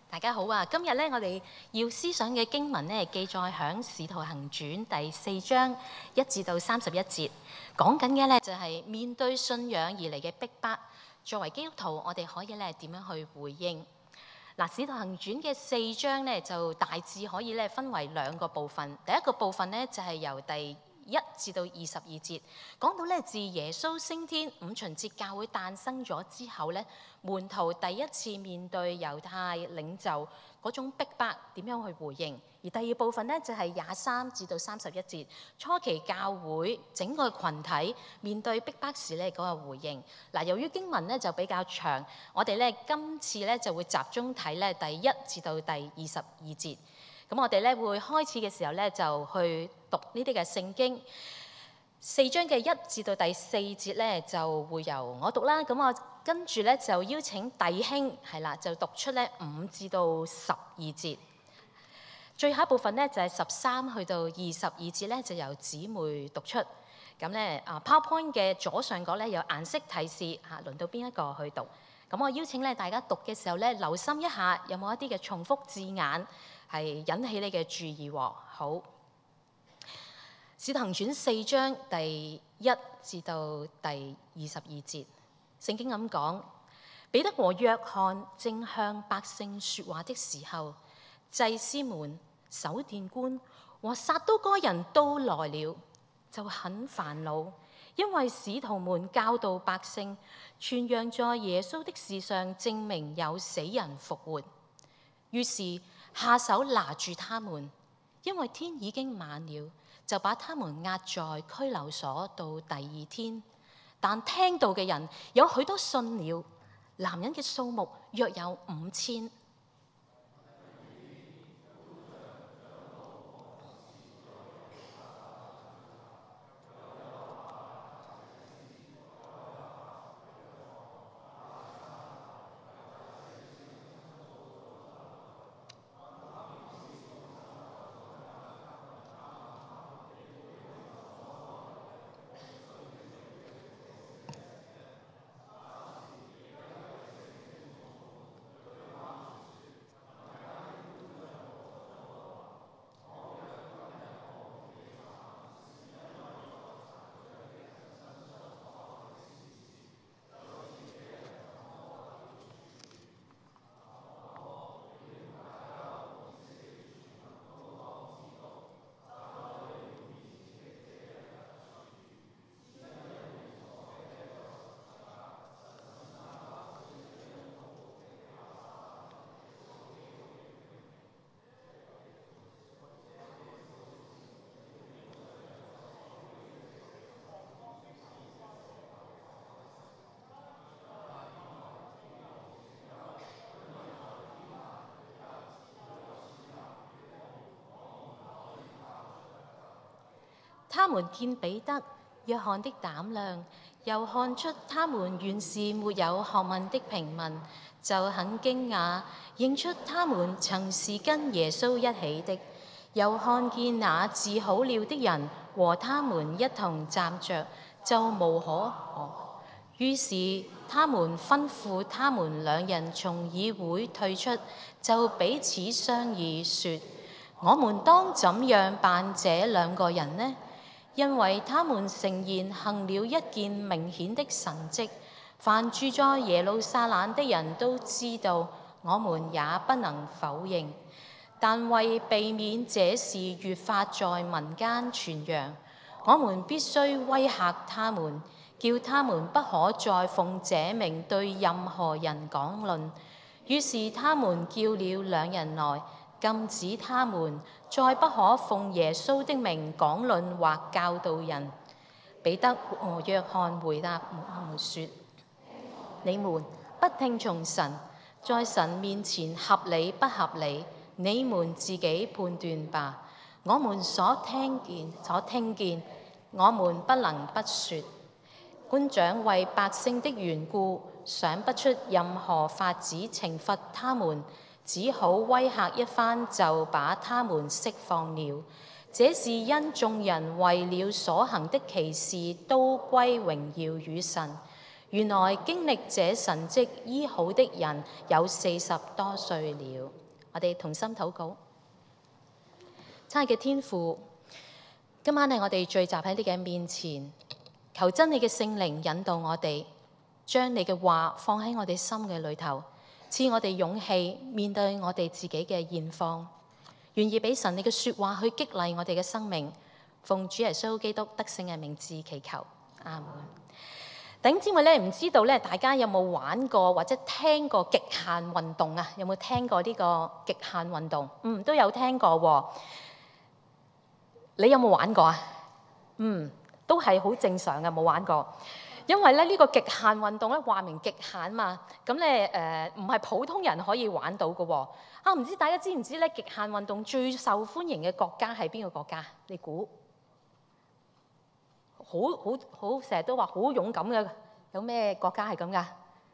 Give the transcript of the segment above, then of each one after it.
大家好啊！今日咧，我哋要思想嘅經文咧，記載喺《使徒行傳》第4章1至到31節，講緊嘅咧就係面對信仰而嚟嘅逼迫，作為基督徒，我哋可以咧點樣去回應？嗱，《使徒行傳》嘅4章咧，就大致可以咧分為2個部分。第一個部分咧就係由第1至到22節，講到咧自耶穌升天五旬節教會誕生咗之後咧，門徒第一次面對猶太領袖嗰種逼迫，點樣去回應？而第二部分咧就係23至到31節，初期教會整個群體面對逼迫時咧嗰個回應。嗱，由於經文咧就比較長，我哋咧今次咧就會集中睇咧第1至到第22節。咁我哋咧會開始嘅時候咧就去讀呢啲嘅聖經。4章嘅1至到第4節咧就會由我讀啦。咁我跟住咧就邀請弟兄係啦，就讀出咧5至到12節。最後一部分咧就係13去到22節咧就由姊妹讀出。咁咧PowerPoint 嘅左上角咧有顏色提示嚇，輪到邊一個去讀？咁我邀請咧大家讀嘅時候咧留心一下，有冇一啲嘅重複字眼係引起你嘅注意喎？好，《使徒行傳》4章第1至到第22節，聖經咁講：彼得和約翰正向百姓說話的時候，祭司們、守殿官和撒都該人都來了，就很煩惱，因為使徒們教導百姓，傳揚在耶穌的事上證明有死人復活。於是下手拿住他們，因為天已經晚了，就把他們押在拘留所到第2天。但聽到嘅人有許多信了，男人嘅數目約有5000。他們見彼得、約翰的膽量，又看出他們原是沒有學問的平民，就很驚訝，認出他們曾是跟耶穌一起的。又看見那治好了的人和他們一同站着，就無可可。於是他們吩咐他們2人從議會退出，就彼此商議說：我們當怎樣辦這2個人呢？因為他們誠然行了一件明顯的神蹟，凡住在耶路撒冷的人都知道，我們也不能否認。但為避免這事越發在民間傳揚，我們必須威嚇他們，叫他們不可再奉這名對任何人講論。於是他們叫了2人來，禁止他們再不可奉耶穌的名講論或教導人。彼得和約翰回答他們說：你們不聽從神，在神面前合理不合理，你們自己判斷吧。我們所聽見，我們不能不說。官長為百姓的緣故，想不出任何法子懲罰他們，只好威嚇一番，就把他們釋放了。這是因眾人為了所行的奇事都歸榮耀與神。 原來經歷這神蹟醫好的人有40多歲了。我哋同心禱告。親愛嘅天父，今晚係我哋聚集喺你嘅面前，求真你嘅聖靈引導我哋，將你嘅話放喺我哋心嘅裏頭，賜我哋勇氣面對我哋自己嘅現況，願意俾神你嘅說話去激勵我哋嘅生命。奉主耶穌基督得勝嘅名字祈求，阿門。弟兄姊妹咧，唔知道咧，大家有冇玩過或者聽過極限運動啊？有冇聽過呢個極限運動？都有聽過喎。你有冇玩過啊？都係好正常嘅，冇玩過。因為咧呢個極限運動咧，話明極限嘛，咁咧唔係普通人可以玩到嘅喎。唔知大家知唔知咧？極限運動最受歡迎嘅國家係邊個國家？你估？好成日都話好勇敢嘅，有咩國家係咁噶？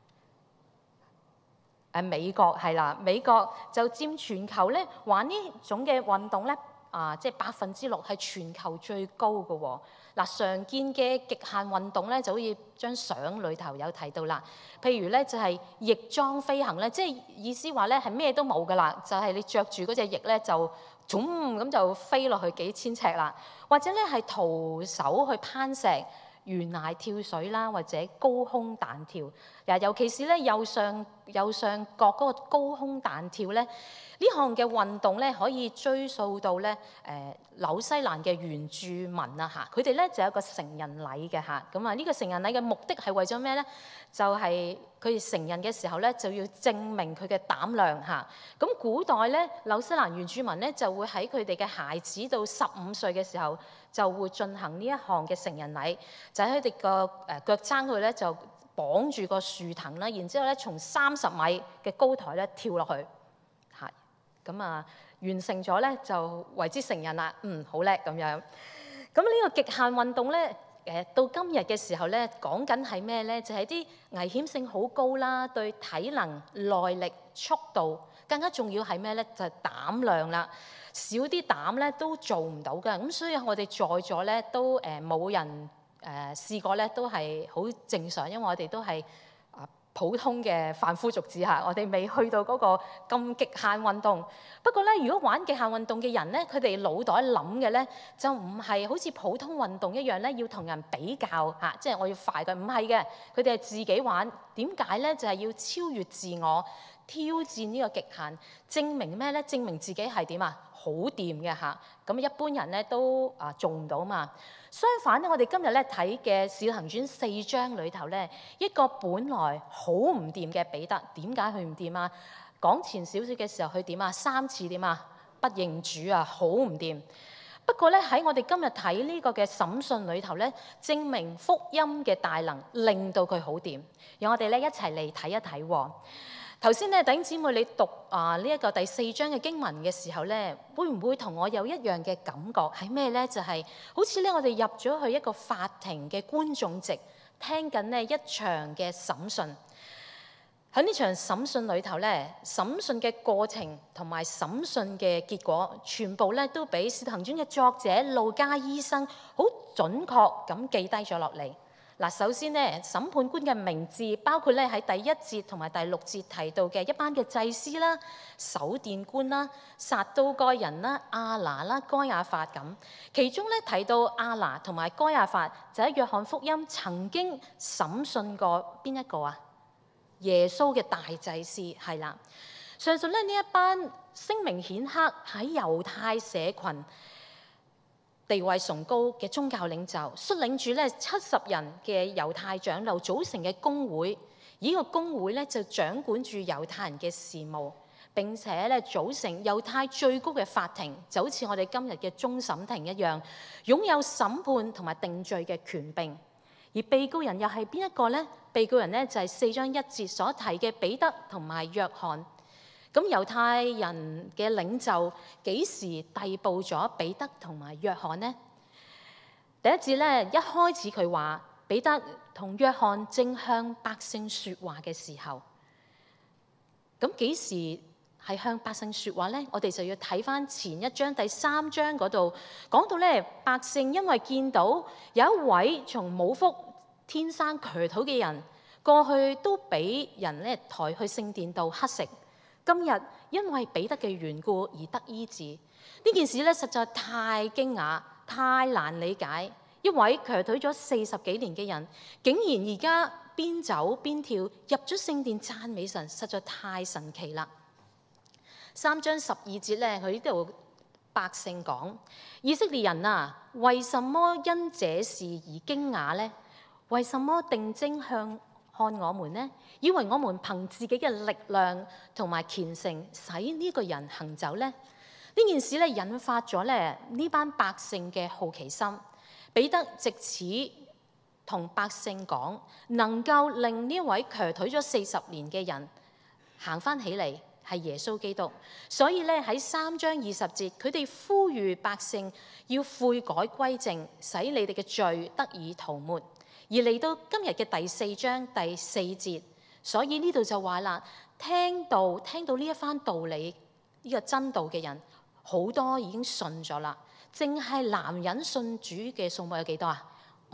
美國係啦，美國就佔全球咧玩呢種嘅運動咧，即係6%係全球最高嘅喎。常見嘅極限運動咧，就好似張相裏頭有提到啦。譬如咧就係翼裝飛行咧，即係意思話咧係咩都冇噶啦，就係你着住嗰隻翼咧就咁就飛落去幾千尺啦。或者咧係徒手去攀石、懸崖跳水啦，或者高空彈跳。尤其是咧右上角嗰個高空彈跳咧，呢項嘅運動咧可以追溯到咧紐西蘭嘅原住民啊嚇，佢哋咧就有個成人禮嘅嚇。咁啊呢個成人禮嘅目的係為咗咩咧？就係佢哋成人嘅時候咧就要證明佢嘅膽量嚇。咁古代咧紐西蘭原住民咧就會喺佢哋嘅孩子到15歲嘅時候就會進行呢一項嘅成人禮，就喺佢哋個腳踭度咧就綁住個樹藤啦，然之後咧從30米嘅高台咧跳落去，係咁完成咗咧就為之成人啦。好叻咁樣。咁呢個極限運動咧到今日嘅時候咧講緊係咩咧？就係啲危險性好高啦，對體能、耐力、速度更加重要係咩咧？就係膽量啦。少啲膽咧都做唔到㗎。咁所以我哋在座咧都冇人試過咧，都係好正常，因為我哋都係普通嘅凡夫俗子嚇，我哋未去到嗰個咁極限運動。不過咧，如果玩極限運動嘅人咧，佢哋腦袋諗嘅咧就唔係好似普通運動一樣咧，要同人比較嚇，即係我要快嘅，唔係嘅，佢哋係自己玩。點解咧？就係要超越自我，挑戰呢個極限，證明咩咧？證明自己係點啊？好掂嘅嚇。咁一般人咧都做唔到嘛。相反咧，我哋今日咧睇嘅《使徒行傳》4章裏頭咧，一個本來好唔掂嘅彼得，點解佢唔掂啊？講前少少嘅時候，佢點啊？3次點啊？不認主啊，好唔掂。不過咧喺我哋今日睇呢個嘅審訊裏頭咧，證明福音嘅大能，令到佢好掂。讓我哋咧一齊嚟睇一睇喎。頭先咧，弟兄姊妹，你讀呢一個第4章嘅經文嘅時候咧，會唔會同我有一樣嘅感覺？係咩咧？就係好似咧，我哋入咗去一個法庭嘅觀眾席，聽緊呢一場嘅審訊。喺呢場審訊裏頭咧，審訊嘅過程同埋審訊嘅結果，全部咧都俾《使徒行傳》嘅作者路加醫生好準確咁記低咗落嚟。首先咧，審判官嘅名字包括咧喺第1節同埋第6節提到嘅一班嘅祭司啦、守殿官啦、撒都該人啦、亞拿啦、該亞法咁。其中咧提到亞拿同埋該亞法，就喺約翰福音曾經審訊過邊一個啊？耶穌嘅大祭司係啦。上述咧呢一班聲名顯赫喺猶太社群地位崇高嘅宗教領袖，率領住咧70人嘅猶太長老組成嘅公會，而呢個公會咧就掌管住猶太人嘅事務，並且咧組成猶太最高嘅法庭，就好似我哋今日嘅終審庭一樣，擁有審判同埋定罪嘅權柄。而被告人又係邊一個呢？被告人呢就係4章1節所提嘅彼得同埋約翰。咁猶太人嘅領袖幾時逮捕咗彼得同埋約翰呢？第1節咧，一開始佢話彼得同約翰正向百姓說話嘅時候，咁幾時係向百姓說話呢？我哋就要睇翻前一章第3章嗰度講到咧，百姓因為見到有一位從母腹天生瘸腿嘅人過去都俾人咧抬去聖殿度乞食，今日因為彼得嘅緣故而得醫治。呢件事咧實在太驚訝、太難理解。一位瘸腿咗40幾年嘅人，竟然而家邊走邊跳入咗聖殿讚美神，實在太神奇啦。3章12節咧，佢呢度百姓講：以色列人啊，為什麼因這事而驚訝呢？為什麼定睛向看我們呢？以為我們憑自己嘅力量同埋虔誠使呢個人行走呢？呢件事咧引發咗咧呢班百姓嘅好奇心。彼得藉此同百姓講，能夠令呢位瘸腿咗40年嘅人行翻起嚟，係耶穌基督。所以咧喺3章20節，佢哋呼籲百姓要悔改歸正，使你哋嘅罪得以塗抹。而嚟到今日嘅第4章第4節，所以呢度就話啦，聽到呢一番道理，呢個真道嘅人好多已經信咗啦。淨係男人信主嘅數目有幾多啊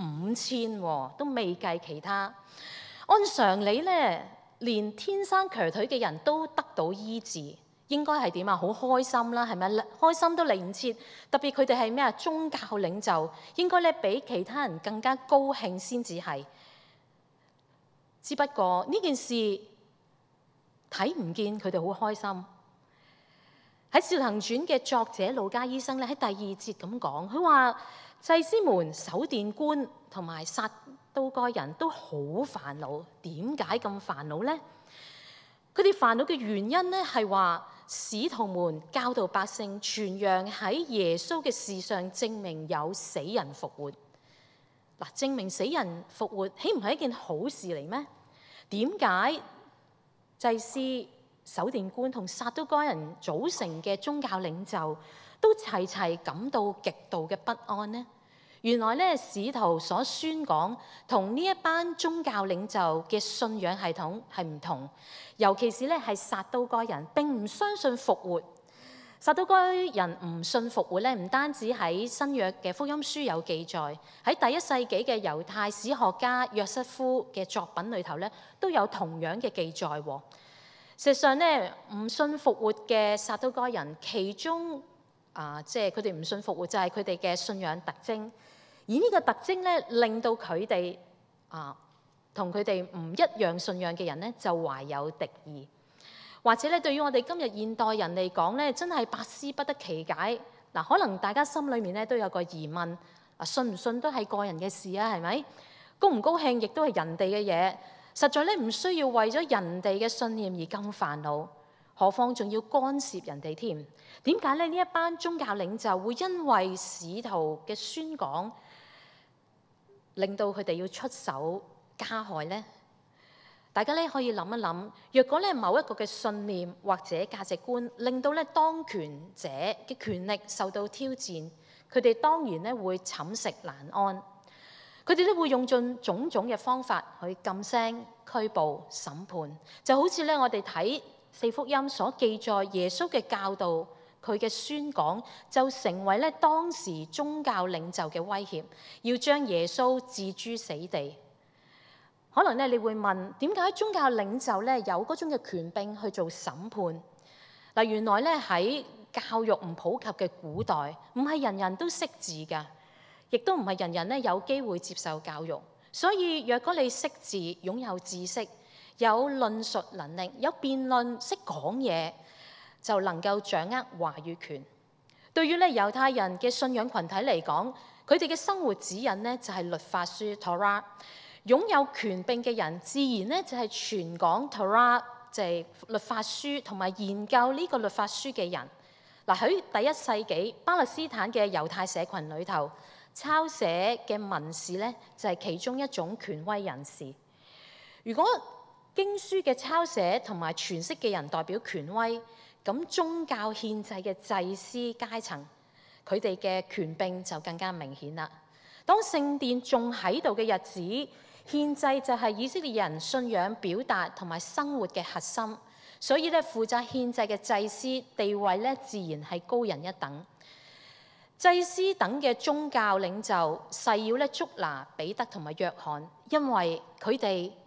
？5000喎，都未計其他。按常理咧，連天生瘸腿嘅人都得到醫治，應該係點啊？好開心啦，係咪？開心都嚟唔切。特別佢哋係咩啊？宗教領袖，應該咧比其他人更加高興先至係。只不過呢件事睇唔見佢哋好開心。喺《使徒行傳》嘅作者路加醫生咧喺第2節咁講，佢話祭司們、守殿官同埋撒都該人都好煩惱。點解咁煩惱呢？佢哋煩惱嘅原因咧係話使徒們教導百姓傳揚喺耶穌嘅事上證明有死人復活。嗱，證明死人復活豈唔係一件好事嚟咩？點解祭司、守殿官同撒都該人組成嘅宗教領袖都齊齊感到極度嘅不安呢？原來咧，使徒所宣講同呢一班宗教領袖嘅信仰系統係唔同，尤其是咧係撒都該人並唔相信復活。撒都該人唔信復活咧，唔單止喺新約嘅福音書有記載，喺第1世紀嘅猶太史學家約瑟夫嘅作品裏頭咧都有同樣嘅記載喎。事實上咧，唔信復活嘅撒都該人，其中即係佢哋唔信復活，就係佢哋嘅信仰特徵。而呢個特徵咧，令到佢哋同佢哋唔一樣信仰嘅人咧，就懷有敵意，或者咧，對於我哋今日現代人嚟講咧，真係百思不得其解。嗱，可能大家心裏面咧都有個疑問：信唔信都係個人嘅事啊，係咪？高唔高興亦都係人哋嘅嘢。實在咧唔需要為咗人哋嘅信念而咁煩惱，何況仲要干涉人哋添？點解咧呢一班宗教領袖會因為使徒嘅宣講，令到佢哋要出手加害呢？大家咧可以諗一諗，若果咧某一個嘅信念或者價值觀，令到咧當權者嘅權力受到挑戰，佢哋當然咧會寢食難安。佢哋都會用盡種種嘅方法去禁聲、拘捕、審判，就好似咧我哋睇4福音所記載耶穌嘅教導，佢嘅宣講就成為咧當時宗教領袖嘅威脅，要將耶穌置諸死地。可能咧你會問，點解宗教領袖咧有嗰種嘅權柄去做審判？嗱，原來咧喺教育唔普及嘅古代，唔係人人都識字㗎。亦都唔係人人咧有機會接受教育，所以若果你識字、擁有知識、有論述能力、有辯論、識講嘢，就能夠掌握話語權。對於咧猶太人嘅信仰群體嚟講，佢哋嘅生活指引呢就係律法書 Torah。擁有權柄嘅人，自然咧就係傳講 Torah，就係律法書同埋研究呢個律法書嘅人。嗱，喺第1世紀巴勒斯坦嘅猶太社群裏頭，抄寫嘅文士咧就係其中一種權威人士。如果經書嘅抄寫同埋詮釋嘅人代表權威，咁宗教獻祭嘅祭司階層，佢哋嘅權柄就更加明顯啦。當聖殿仲喺度嘅日子，獻祭就係以色列人信仰表達同埋生活嘅核心，所以咧負責獻祭嘅祭司地位咧自然係高人一等。祭司等嘅宗教領袖誓要咧捉拿彼得同埋約翰，因為佢哋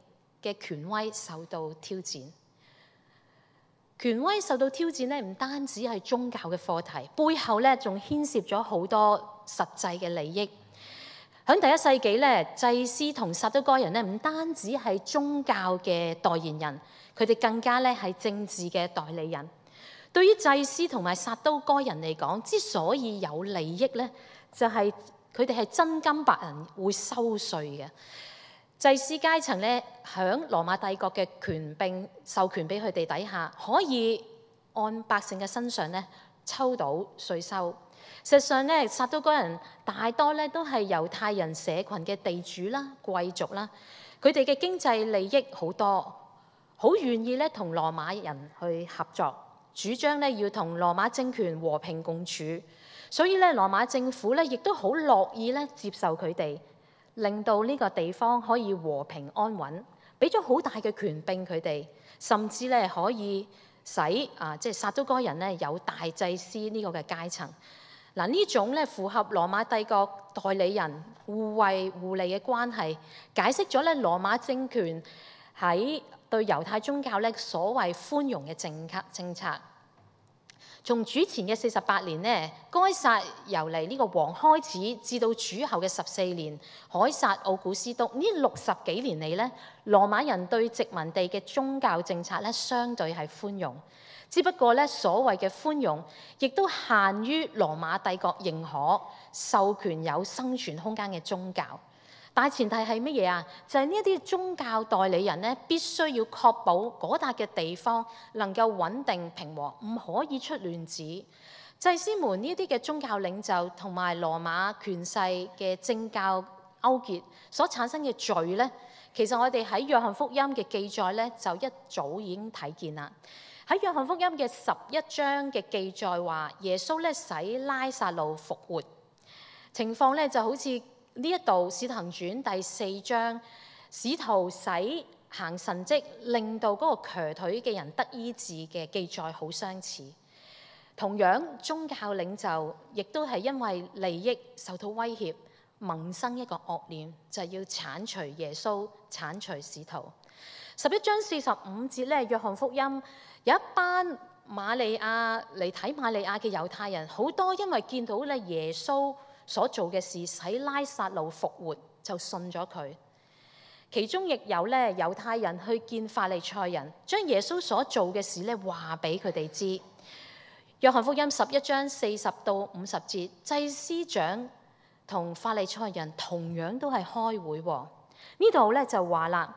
嘅權威受到挑戰。權威受到挑戰咧，唔單止係宗教嘅課題，背後咧仲牽涉咗好多實際嘅利益。喺第一世紀咧，祭司同撒都該人咧，唔單止係宗教嘅代言人，佢哋更加咧係政治嘅代理人。對於祭司同埋撒都該人嚟講，之所以有利益咧，就係佢哋係真金白銀會收稅嘅。祭司階層咧，響羅馬帝國嘅權柄授權俾佢哋底下，可以按百姓嘅身上咧抽到稅收。事實上咧，撒都該人大多咧都係猶太人社群嘅地主啦、貴族啦，佢哋嘅經濟利益好多，好願意咧同羅馬人去合作，主張咧要同羅馬政權和平共處。所以咧，羅馬政府咧亦都好樂意咧接受佢哋。令到呢個地方可以和平安穩，俾咗好大嘅權柄佢哋，甚至咧可以使即係撒都該人咧有大祭司呢個嘅階層。嗱，呢種咧符合羅馬帝國代理人互惠互利嘅關係，解釋咗咧羅馬政權喺對猶太宗教咧所謂寬容嘅政策。從主前嘅48年呢，該撒由嚟呢個王開始，至到主後嘅14年，凱撒奧古斯都呢60幾年嚟咧，羅馬人對殖民地嘅宗教政策咧，相對係寬容。只不過咧，所謂嘅寬容，亦都限於羅馬帝國認可、授權有生存空間嘅宗教。大前提係乜嘢啊？就係呢一啲宗教代理人咧，必須要確保嗰笪嘅地方能夠穩定平和，唔可以出亂子。祭司們呢啲嘅宗教領袖同埋羅馬權勢嘅政教勾結所產生嘅罪咧，其實我哋喺約翰福音嘅記載咧，就一早已經睇見啦。喺約翰福音嘅11章嘅記載話，耶穌咧使拉撒路復活，情況咧就好似呢一度《使徒行傳》第4章，使徒使行神蹟，令到嗰個瘸腿嘅人得醫治嘅記載好相似。同樣宗教領袖亦都係因為利益受到威脅，萌生一個惡念，就係要剷除耶穌、剷除使徒。11章45節咧，約翰福音有一班瑪利亞嚟睇瑪利亞嘅猶太人，好多因為見到咧耶穌所做嘅事，使拉撒路復活，就信咗佢。其中亦有咧猶太人去見法利賽人，將耶穌所做嘅事咧話俾佢哋知。約翰福音11章40到50節，祭司長同法利賽人同樣都係開會。呢度咧就話啦，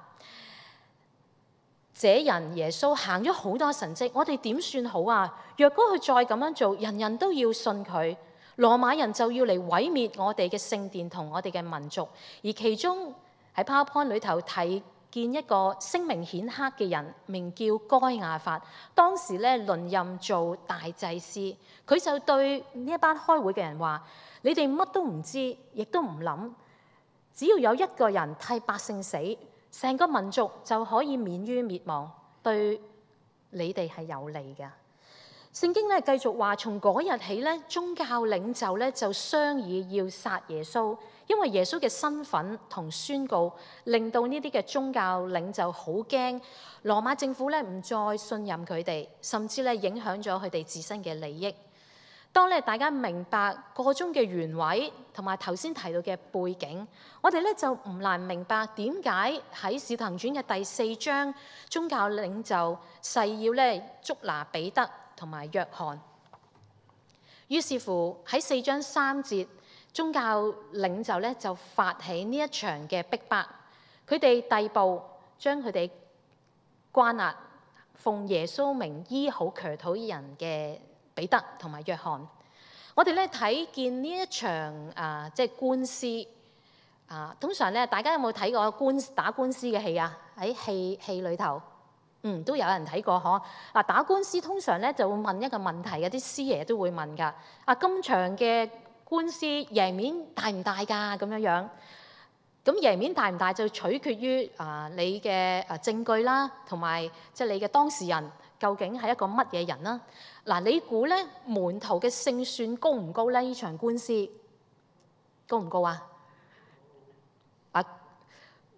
這人耶穌行咗好多神蹟，我哋點算好啊？若果佢再咁樣做，人人都要信佢。羅馬人就要嚟毀滅我哋嘅聖殿同我哋嘅民族，而其中喺 PowerPoint 裏頭睇見一個聲名顯赫嘅人，名叫該亞法，當時咧輪任做大祭司，佢就對呢一班開會嘅人話：你哋乜都唔知，亦都唔諗，只要有一個人替百姓死，成個民族就可以免於滅亡，對你哋係有利嘅。聖經咧繼續話，從嗰日起咧，宗教領袖咧就商議要殺耶穌，因為耶穌嘅身份同宣告，令到呢啲嘅宗教領袖好驚，羅馬政府咧唔再信任佢哋，甚至咧影響咗佢哋自身嘅利益。當咧大家明白個中嘅原委同埋頭先提到嘅背景，我哋咧就唔難明白點解喺《使徒行傳》嘅第4章，宗教領袖誓要咧捉拿彼得同埋約翰。於是乎喺4章3節，宗教領袖咧就發起呢一場嘅逼迫，佢哋逮捕將佢哋關押，奉耶穌名醫好瘸腿人嘅彼得同埋約翰。我哋咧睇見呢一場即係官司通常咧大家有冇睇過打官司嘅戲啊？喺戲裏頭。都有人睇過嗬。嗱，打官司通常咧就會問一個問題嘅，啲師爺都會問㗎。今場嘅官司贏面大唔大㗎？咁樣樣，咁贏面大唔大就取決於你嘅證據啦，同埋即係你嘅當事人究竟係一個乜嘢人啦。嗱，你估咧門徒嘅勝算高唔高咧？呢場官司高唔高啊？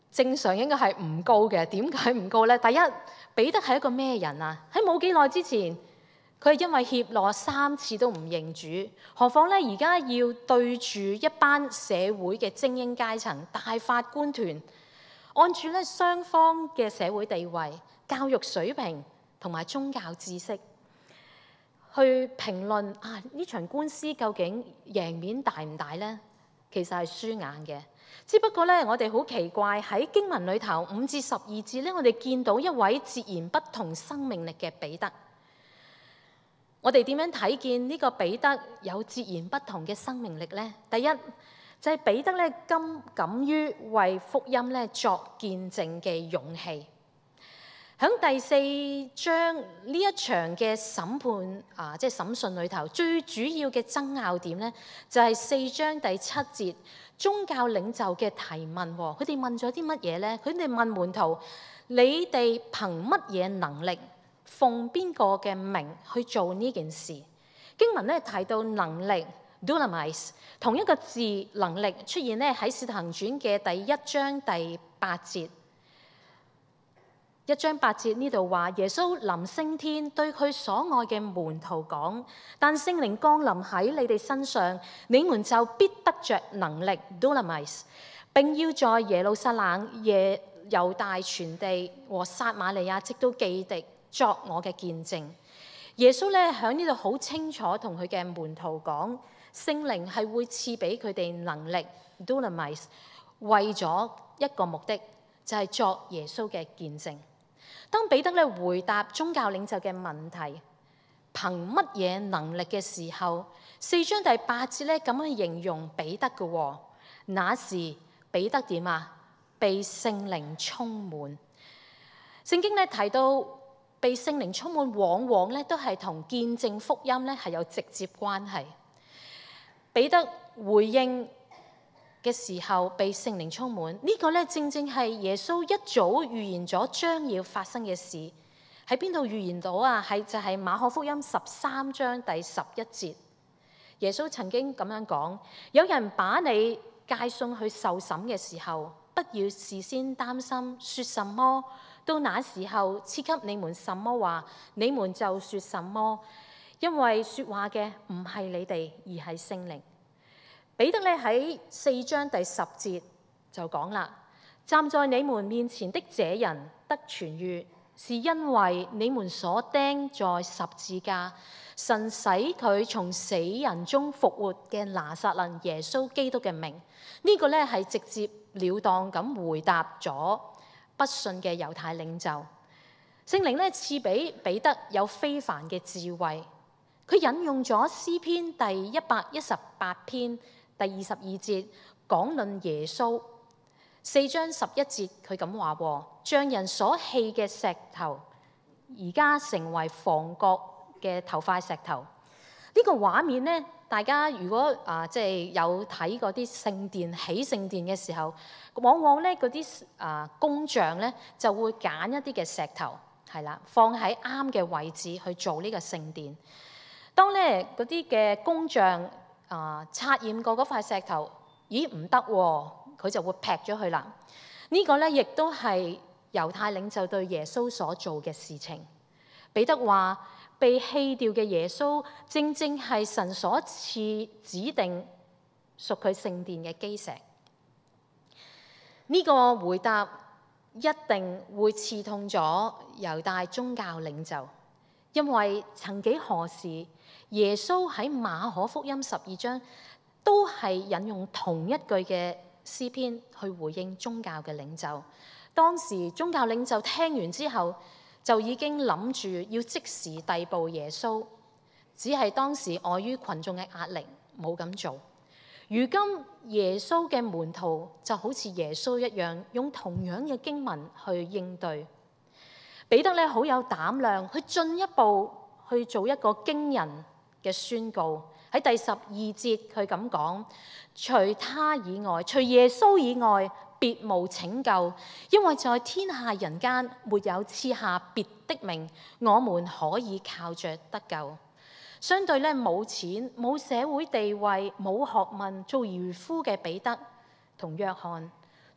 正常應該係唔高嘅。點解唔高呢？第一，彼得係一個咩人啊？喺冇幾耐之前，佢係因為怯懦3次都唔認主，何況咧而家要對住一班社會嘅精英階層、大法官團，按住咧雙方嘅社會地位、教育水平同埋宗教知識去評論啊呢場官司究竟贏面大唔大呢？其實係輸硬嘅。只不過咧，我哋好奇怪喺經文裏頭5至12節咧，我哋見到一位截然不同生命力嘅彼得。我哋點樣睇見呢個彼得有截然不同嘅生命力呢？第一就係彼得咧敢於為福音咧作見證嘅勇氣。喺第4章呢一場嘅審判即係審訊裏頭，最主要嘅爭拗點咧就係4章第7節宗教領袖嘅提問。佢哋問咗啲乜嘢呢？佢哋問門徒：你哋憑乜嘢能力？奉邊個嘅名去做呢件事？經文咧提到能力 dunamis 同一個字能力出現咧喺《使徒行傳》嘅第1章第8節。1章8節呢度話耶穌臨升天，對佢所愛嘅門徒講：但聖靈降臨喺你哋身上，你們就必得着能力 dunamis， 並要在耶路撒冷、猶大全地和撒瑪利亞直到基地作我嘅見證。耶穌咧喺呢度好清楚同佢嘅門徒講，聖靈係會賜俾佢哋能力 dunamis， 為咗一個目的，就係作耶穌嘅見證。當彼得咧回答宗教領袖嘅問題，憑乜嘢能力嘅時候，4章第8節咧咁樣形容彼得嘅。那時彼得點啊？被聖靈充滿。聖經咧提到被聖靈充滿，往往咧都係同見證福音咧係有直接關係。彼得回應嘅時候被聖靈充滿，呢個咧正正係耶穌一早預言咗將要發生嘅事。喺邊度預言到啊？就係馬可福音13章第11節。耶穌曾經咁樣講：有人把你介送去受審嘅時候，不要事先擔心說什麼，到那時候賜給你們什麼話，你們就說什麼，因為說話嘅唔係你哋，而係聖靈。彼得咧喺4章第10節就講啦：站在你們面前的這人得痊癒，是因為你們所釘在十字架，神使佢從死人中復活嘅拿撒勒耶穌基督嘅名。呢個咧係直接了當咁回答咗不信嘅猶太領袖。聖靈咧賜俾彼得有非凡嘅智慧，佢引用咗詩篇第118篇第22節講論耶穌。4章11節佢咁話：像人所棄嘅石頭，而家成為房角嘅頭塊石頭。呢個畫面呢，大家如果即係有睇嗰啲聖殿起聖殿嘅時候，往往咧嗰啲工匠咧就會揀一啲嘅石頭，係啦，放喺啱嘅位置去做呢個聖殿。當咧嗰啲嘅工匠測驗過嗰塊石頭，咦唔得喎，佢就會劈咗佢啦。呢個咧亦都係猶太領袖對耶穌所做嘅事情。彼得話：被棄掉嘅耶穌，正正係神所賜指定屬佢聖殿嘅基石。呢個回答一定會刺痛咗猶大宗教領袖，因為曾幾何時，耶穌喺馬可福音12章都係引用同一句嘅詩篇去回應宗教嘅領袖。當時宗教領袖聽完之後，就已經諗住要即時逮捕耶穌，只係當時礙於群眾嘅壓力冇咁做。如今耶穌嘅門徒就好似耶穌一樣，用同樣嘅經文去應對。彼得咧好有膽量，去進一步去做一個驚人嘅宣告。喺第12節佢咁講：除他以外，除耶穌以外，別無拯救，因為在天下人間沒有賜下別的名，我們可以靠着得救。相對咧冇錢、冇社會地位、冇學問，做漁夫嘅彼得同約翰，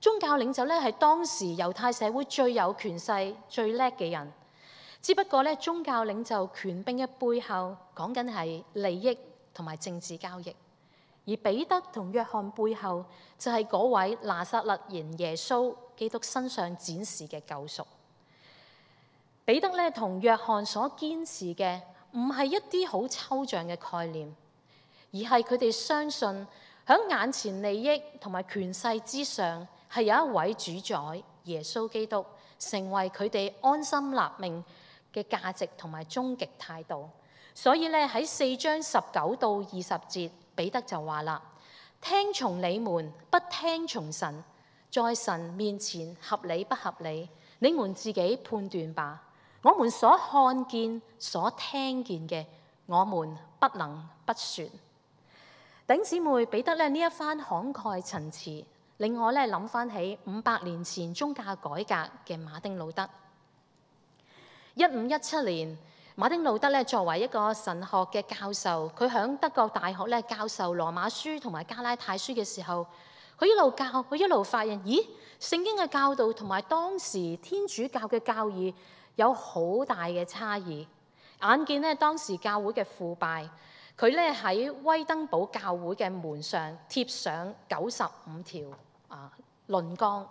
宗教領袖咧係當時猶太社會最有權勢、最叻嘅人。只不過咧，宗教領袖權柄嘅背後講緊係利益同埋政治交易，而彼得同約翰背後就係嗰位拿撒勒人耶穌基督身上展示嘅救贖。彼得咧同約翰所堅持嘅唔係一啲好抽象嘅概念，而係佢哋相信喺眼前利益同埋權勢之上係有一位主宰耶穌基督，成為佢哋安心立命嘅價值同埋終極態度。所以咧喺4章19到20節，彼得就話啦：聽從你們，不聽從神，在神面前合理不合理，你們自己判斷吧。我們所看見、所聽見嘅，我們不能不說。弟兄姊妹，彼得呢一番慷慨陳詞，令我諗翻起500年前宗教改革嘅馬丁路德。1517年，馬丁路德作為一個神學嘅教授，佢喺德國大學教授羅馬書同埋加拉太書嘅時候，佢一路教，佢一路發現，咦，聖經嘅教導同埋當時天主教嘅教義有好大嘅差異。眼見當時教會嘅腐敗，佢喺威登堡教會嘅門上貼上95條論綱。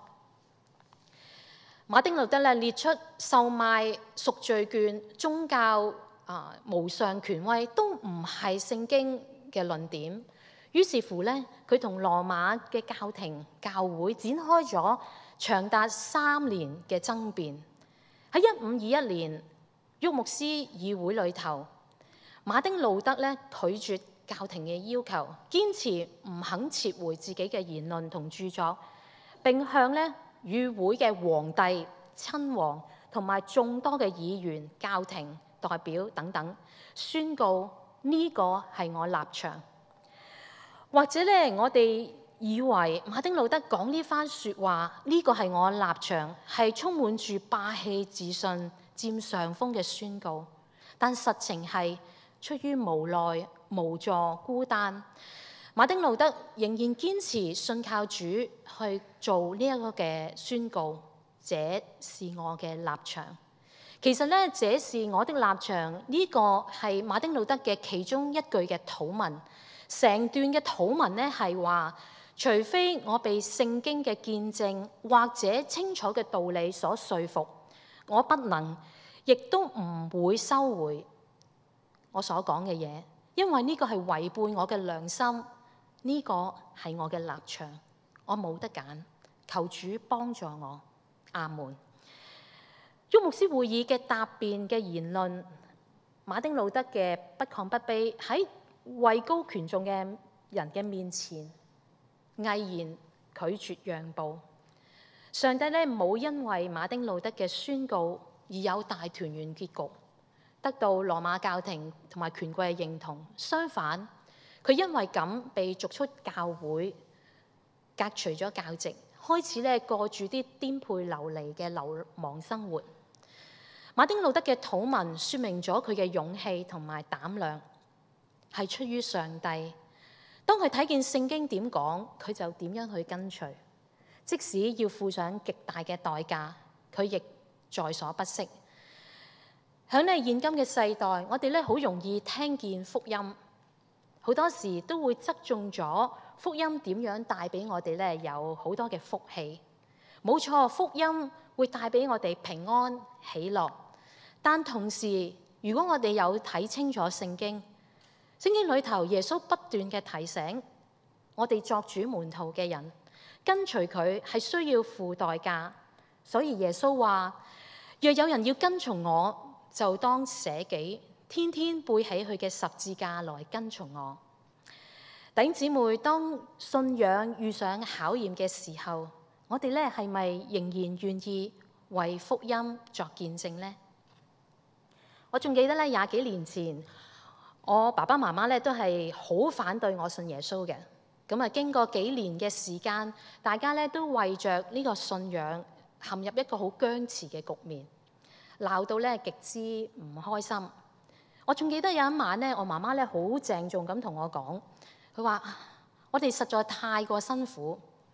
馬丁路德列出售賣贖罪券、宗教無上權威都唔係聖經嘅論點。於是乎佢同羅馬嘅教廷教會展開咗長達3年嘅爭辯。喺1521年，沃木斯議會裏頭，馬丁路德拒絕教廷嘅要求，堅持唔肯撤回自己嘅言論同著作，並向與會嘅皇帝、親王同埋眾多嘅議員、教廷代表等等，宣告呢個係我立場。或者我哋以為馬丁路德講呢番説話，呢個係我立場，係充滿住霸氣自信、佔上風嘅宣告。但實情係出於無奈、無助、孤單，馬丁路德仍然堅持信靠主去做呢一個嘅宣告。這是我嘅立場。其實這是我的立場呢個係馬丁路德嘅其中一句嘅禱文。成段嘅禱文係話，除非我被聖經嘅見證或者清楚嘅道理所說服，我不能，亦都唔會收回我所講嘅嘢，因為呢個係違背我嘅良心，呢個係我嘅立場，我冇得揀，求主幫助我。阿門。沃木斯會議嘅答辯嘅言論，馬丁路德嘅不亢不卑，喺位高權重嘅人嘅面前毅然拒絕讓步。上帝冇因為馬丁路德嘅宣告而有大團圓結局，得到羅馬教廷同埋權貴嘅認同。相反，佢因為咁被逐出教會，革除咗教籍，開始過住啲顛沛流離嘅流亡生活。馬丁路德嘅禱文說明咗佢嘅勇氣同埋膽量係出於上帝。當佢睇見聖經點講，佢就點樣去跟隨，即使要付上極大嘅代價，佢亦在所不惜。喺現今嘅世代，我哋好容易聽見福音，好多時都會側重咗福音點樣帶俾我哋有好多嘅福氣。冇錯，福音會帶俾我哋平安喜樂，但同時如果我哋有睇清楚聖經，聖經裏頭耶穌不斷嘅提醒我哋作主門徒嘅人，跟隨佢係需要付代價。所以耶穌話：若有人要跟從我，就當捨己，天天背起佢嘅十字架來跟從我。弟兄姊妹，當信仰遇上考驗嘅時候，我哋係咪仍然願意為福音作見證呢？我仲記得20幾年前，我爸爸媽媽都係好反對我信耶穌嘅。咁經過幾年嘅時間，大家都為着呢個信仰陷入一個好僵持嘅局面，鬧到極之唔開心。我仲記得有一晚我媽媽好鄭重咁同我講，佢話：我哋實在太過辛苦，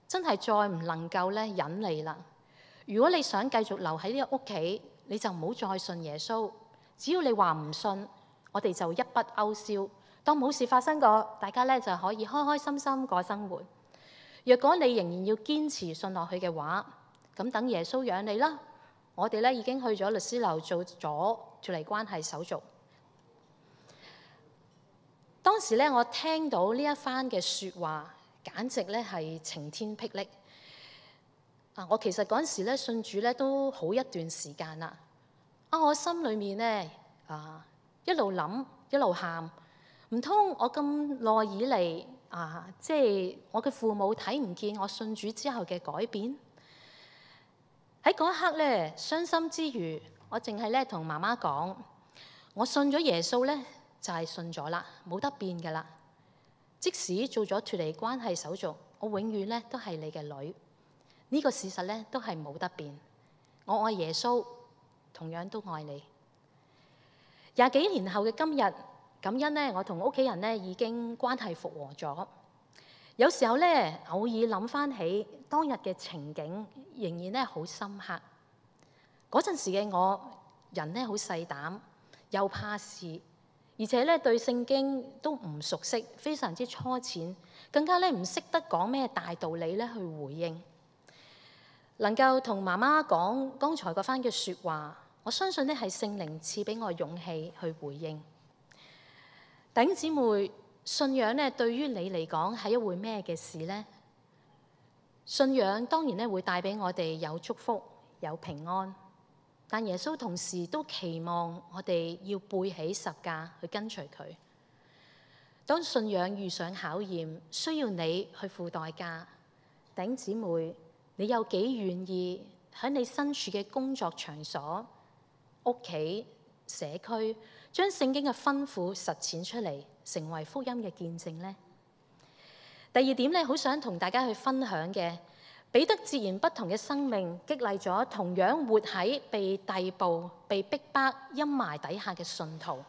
真係再唔能夠咧忍你啦。如果你想繼續留喺呢個屋企，你就唔好再信耶穌。只要你話唔信，我哋就一筆勾銷，當冇事發生過，大家咧就可以開開心心過生活。若果你仍然要堅持信落去嘅話，咁等耶穌養你啦。我哋咧已經去咗律師樓做咗脫離關係手續。當時咧，我聽到呢一番嘅説話，簡直咧係晴天霹靂。我其實嗰陣時咧信主咧都好一段時間啦。我心裏面咧一路諗一路喊，唔通我咁耐以嚟即係我嘅父母睇唔見我信主之後嘅改變？喺嗰一刻咧，傷心之餘，我淨係咧同媽媽講：我信咗耶穌咧，就係信咗啦，冇得變噶啦。即使做咗脫離關係手續，我永遠咧都係你嘅女。呢個事實咧都係冇得變。我愛耶穌，同樣都愛你。20幾年後嘅今日，感恩咧，我同屋企人咧已經關係復和咗。有時候咧，偶爾諗翻起當日嘅情景，仍然咧好深刻。嗰陣時嘅我，人咧好細膽，又怕事，而且咧對聖經都唔熟悉，非常之初淺，更加咧唔識得講咩大道理咧去回應。能夠同媽媽講剛才嗰番嘅説話，我相信咧係聖靈賜俾我勇氣去回應。弟兄姊妹，信仰咧對於你嚟講係一回咩嘅事呢？信仰當然咧會帶俾我哋有祝福、有平安，但耶穌同時都期望我哋要背起十架去跟隨佢。當信仰遇上考驗，需要你去付代價，弟兄姊妹，你有幾願意喺你身處嘅工作場所、屋企、社區，將聖經嘅吩咐實踐出嚟，成為福音嘅見證呢？第二點咧，好想同大家去分享嘅，彼得截然不同嘅生命，激勵咗同樣活喺被逮捕、被逼迫、陰霾底下嘅信徒。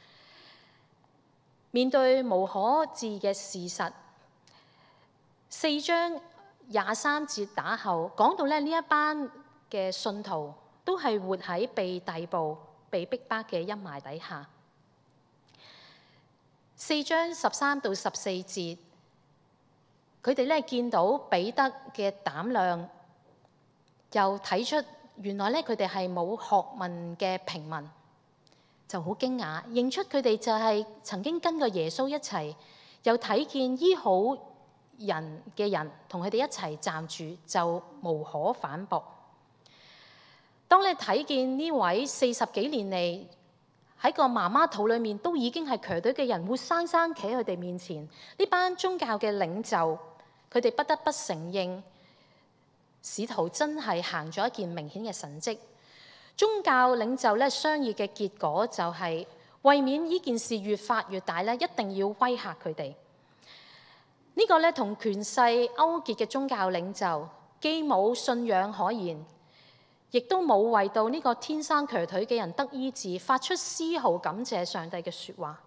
面對無可置疑嘅事實，4章23節打後講到咧，呢一班嘅信徒都係活喺被逮捕、被逼迫嘅陰霾底下。4章13到14節，佢哋咧見到彼得嘅膽量，又睇出原來咧佢哋係冇學問嘅平民，就好驚訝，認出佢哋就係曾經跟過耶穌一齊，又睇見醫好人嘅人同佢哋一齊站住，就無可反駁。當你睇見呢位40幾年嚟喺個媽媽肚裏面都已經係瘸腿嘅人，活生生企喺佢哋面前，呢班宗教嘅領袖，佢哋不得不承認，使徒真係行咗一件明顯嘅神蹟。宗教領袖咧商議嘅結果就係，為免呢件事越發越大咧，一定要威嚇佢哋。呢個咧同權勢勾結嘅宗教領袖，既冇信仰可言，亦都冇為到呢個天生瘸腿嘅人得醫治，發出絲毫感謝上帝嘅説話。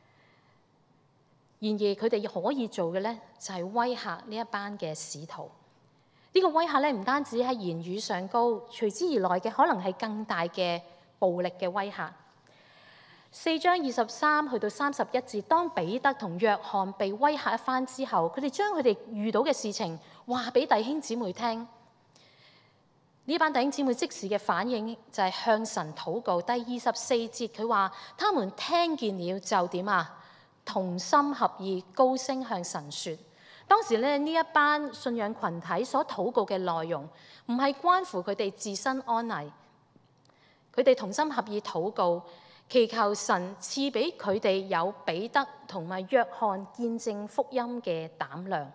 然而佢哋可以做嘅咧，就係威嚇呢一班嘅使徒。呢個威嚇咧，唔單止喺言語上高，隨之而來嘅可能係更大嘅暴力嘅威嚇。4章23去到31節，當彼得同約翰被威嚇一番之後，佢哋將佢哋遇到嘅事情話俾弟兄姊妹聽。呢班弟兄姊妹即時嘅反應就係向神禱告。第24節佢話：他們聽見了就點啊？同心合意，高聲向神說。當時咧呢一班信仰群體所禱告嘅內容，唔係關乎佢哋自身安危，佢哋同心合意禱告，祈求神賜俾佢哋有彼得同埋約翰見證福音嘅膽量。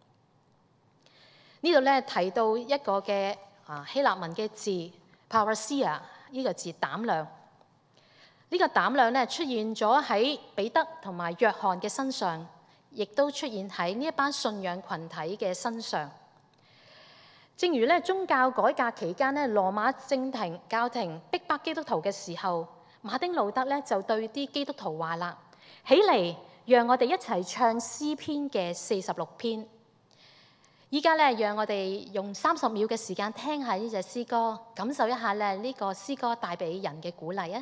呢度咧提到一個嘅希臘文嘅字 Parasia， 呢個字膽量。呢個膽量咧出現咗喺彼得同埋約翰嘅身上，亦都出現喺呢一班信仰群體嘅身上。正如咧宗教改革期間咧，羅馬正廷教廷逼迫基督徒嘅時候，馬丁路德咧就對啲基督徒話啦：起嚟，讓我哋一齊唱詩篇嘅46篇。 依家咧，讓我哋用30秒嘅時間聽下呢隻詩歌，感受一下咧呢個詩歌帶俾人嘅鼓勵啊！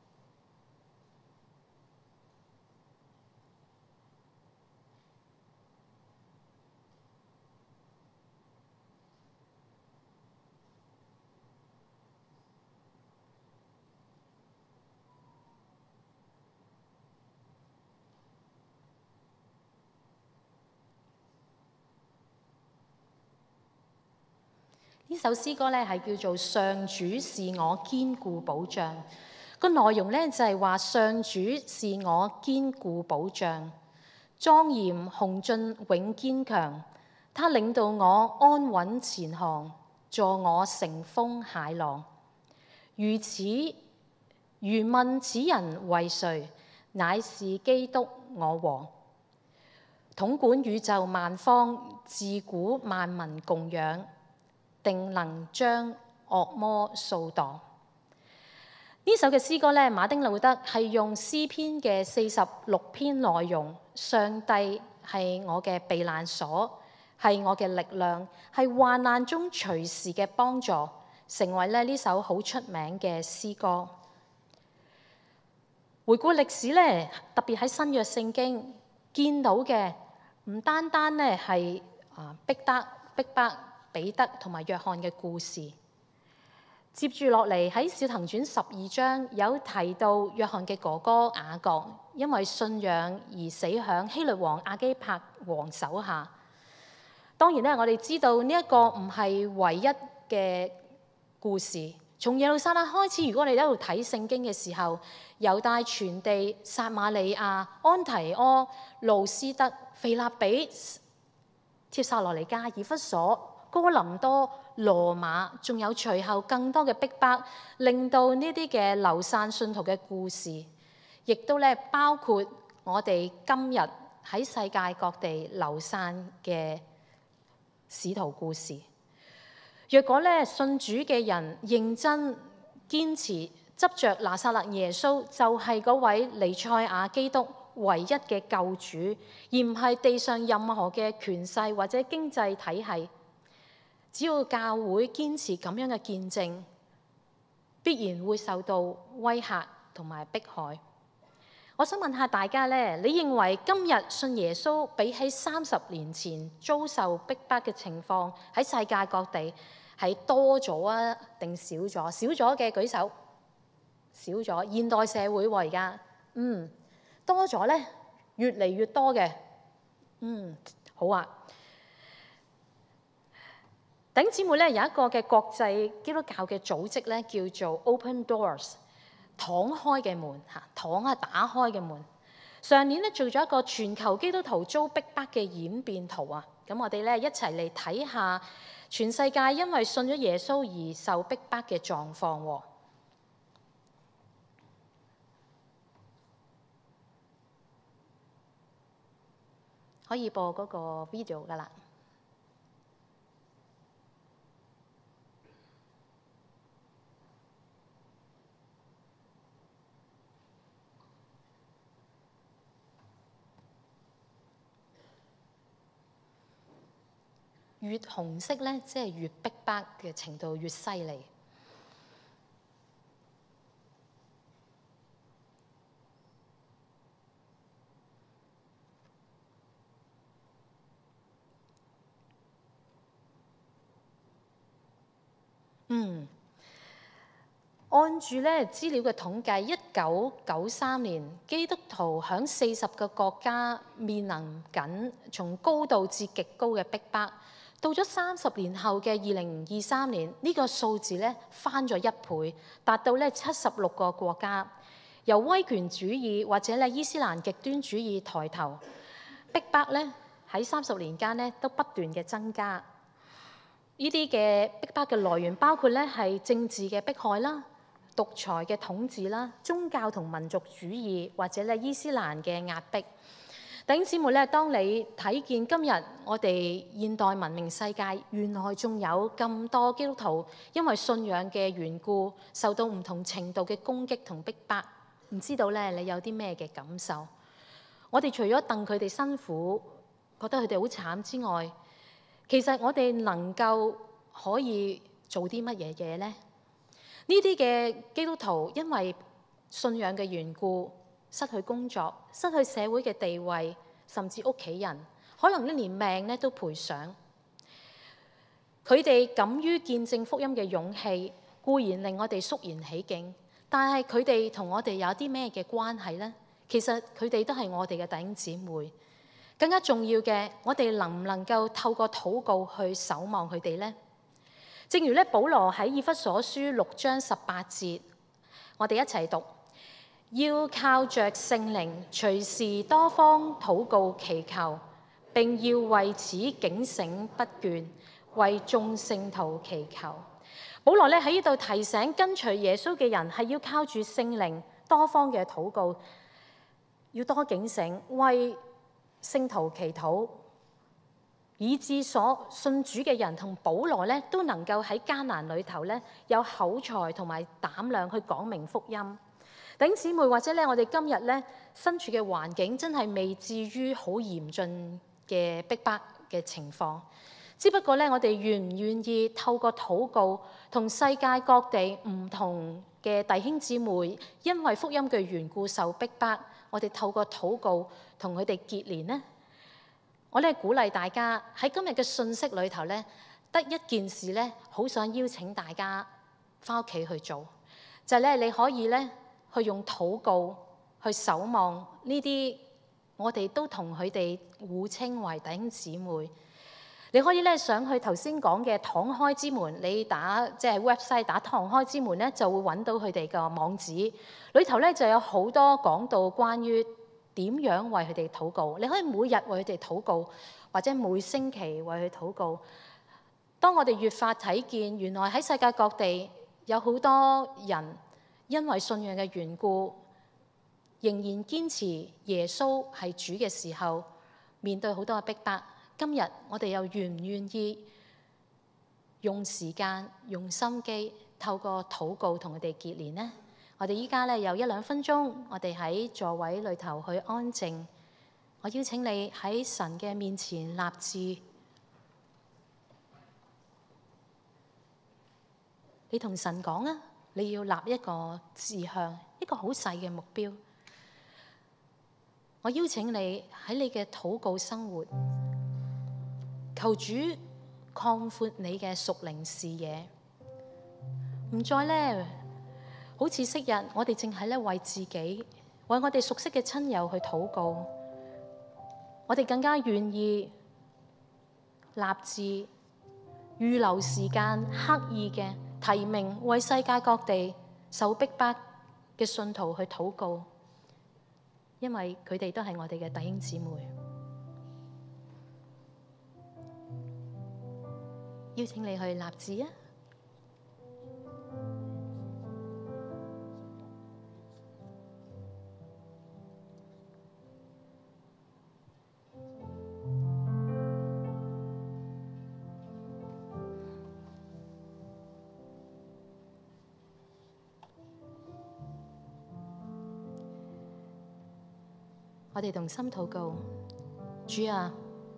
呢首詩歌咧係叫做《上主是我堅固保障》，個內容咧就係話上主是我堅固保障，莊嚴雄峻永堅強，他領導我安穩前行，助我乘風駭浪。如問此人為誰？乃是基督我王，統管宇宙萬方，自古萬民共仰。定能將惡魔掃蕩。呢首嘅詩歌咧，馬丁路德係用詩篇嘅46篇內容，上帝係我嘅避難所，係我嘅力量，係患難中隨時嘅幫助，成為咧呢首好出名嘅詩歌。回顧歷史咧，特別喺新約聖經見到嘅，唔單單咧係逼迫彼得同埋約翰嘅故事，接住落嚟喺《使徒行傳》12章有提到約翰嘅哥哥雅各因為信仰而死響希律王亞基帕王手下。當然咧，我哋知道呢一個唔係唯一嘅故事。從耶路撒冷開始，如果你喺度睇聖經嘅時候，猶大全地、撒瑪利亞、安提阿、路斯德、腓立比、帖撒羅尼迦、以弗所、哥林多、羅馬，仲有隨後更多嘅逼迫，令到呢啲嘅流散信徒嘅故事，亦都咧包括我哋今日喺世界各地流散嘅使徒故事。若果咧信主嘅人認真堅持執着拿撒勒耶穌就係嗰位彌賽亞基督唯一嘅救主，而唔係地上任何嘅權勢或者經濟體系。只要教會堅持咁樣嘅見證，必然會受到威嚇同埋迫害。我想問下大家咧，你認為今日信耶穌比起30年前遭受逼迫嘅情況喺世界各地係多咗啊，定少咗？少咗嘅舉手。少咗。現代社會喎而家，多咗咧，越嚟越多嘅。好啊。弟兄姊妹咧，有一個嘅國際基督教嘅組織咧，叫做 Open Doors， 敞開嘅門嚇，打開嘅門。上年咧做咗一個全球基督徒遭逼迫嘅演變圖啊，咁我哋咧一齊嚟睇下全世界因為信咗耶穌而受逼迫嘅狀況喎。可以播嗰個 video 㗎啦。越紅色咧，即係越逼迫嘅程度越犀利。按住咧資料嘅統計，1993年基督徒響40個國家面臨緊從高度至極高嘅逼迫。到咗30年後嘅2023年，呢個數字咧翻咗1倍，達到咧76個國家。由威權主義或者咧伊斯蘭極端主義抬頭，逼迫咧喺30年間咧都不斷嘅增加。呢啲嘅逼迫嘅來源包括咧係政治嘅迫害啦、獨裁嘅統治啦、宗教同民族主義或者咧伊斯蘭嘅壓迫。弟兄姊妹咧，當你睇見今日我哋現代文明世界，原來仲有咁多基督徒因為信仰嘅緣故，受到唔同程度嘅攻擊同逼迫，唔知道咧你有啲咩嘅感受？我哋除咗戥佢哋辛苦，覺得佢哋好慘之外， 其實我哋能夠可以做啲乜嘢嘢呢？呢啲嘅基督徒因為信仰嘅緣故，失去工作，失去社會嘅地位，甚至屋企人，可能連命咧都賠上。佢哋敢於見證福音嘅勇氣，固然令我哋肅然起敬，但係佢哋同我哋有啲咩嘅關係呢？其實佢哋都係我哋嘅弟兄姊妹。更加重要嘅，我哋能唔能夠透過禱告去守望佢哋呢？正如咧，保羅喺以弗所書6章18節，我哋一齊讀：要靠着聖靈，隨時多方禱告祈求，並要為此警醒不倦，為眾聖徒祈求。保羅咧喺呢度提醒跟隨耶穌嘅人係要靠住聖靈多方嘅禱告，要多警醒，為聖徒祈禱，以致所信主嘅人同保羅咧都能夠喺艱難裏頭咧有口才同埋膽量去講明福音。弟兄姊妹，或者咧我哋今日咧身處嘅環境真係未至於好嚴峻嘅逼迫嘅情況，只不過咧我哋願唔願意透過禱告同世界各地唔同嘅弟兄姊妹因為福音嘅緣故受逼迫，我哋透過禱告同佢哋結連呢？我咧鼓勵大家喺今日嘅信息裏頭咧，得一件事咧，好想邀請大家返屋企去做，就係咧你可以咧去用禱告去守望呢啲我哋都同佢哋互稱為弟兄姊妹。你可以咧上去頭先講嘅敞開之門，你打即係 website 打敞開之門咧，就會揾到佢哋嘅網址，裏頭咧就有好多講到關於點樣為佢哋禱告。你可以每日為佢哋禱告，或者每星期為佢禱告。當我哋越發睇見原來喺世界各地有好多人因為信仰嘅緣故，仍然堅持耶穌係主嘅時候，面對好多嘅逼迫，今日我哋又願唔願意用時間、用心機，透過禱告同佢哋結連呢？我哋依家咧有1-2分鐘，我哋喺座位裏頭去安靜。我邀請你喺神嘅面前立志，你同神講啊，你要立一個志向，一個好細嘅目標。我邀請你喺你嘅禱告生活，求主擴闊你嘅屬靈視野，唔再咧好似昔日我哋淨係咧為自己、為我哋熟悉嘅親友去禱告，我哋更加願意立志預留時間，刻意嘅提名為世界各地受逼迫嘅信徒去禱告，因為佢哋都係我哋嘅弟兄姊妹。邀請你去立志啊！我哋同心禱告，主啊！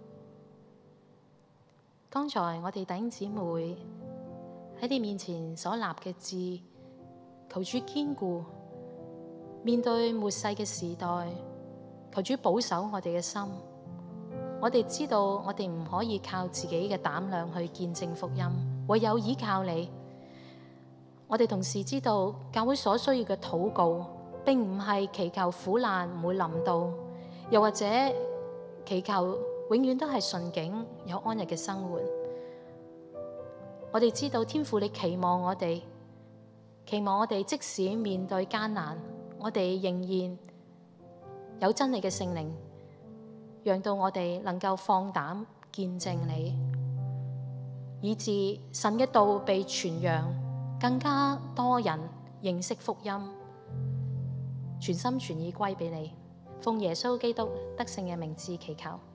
剛才我哋弟兄姊妹喺你面前所立嘅志，求主堅固，面對末世嘅時代，求主保守我哋嘅心。我哋知道我哋唔可以靠自己嘅膽量去見證福音，唯有依靠你。我哋同時知道教會所需要嘅禱告，並唔係祈求苦難唔會臨到，又或者祈求永遠都係順境有安逸嘅生活。我哋知道天父你期望我哋即使面對艱難，我哋仍然有真理嘅聖靈，讓到我哋能夠放膽見證你，以致神嘅道被傳揚，更加多人認識福音，全心全意歸俾你。奉耶穌基督得勝嘅名字祈求。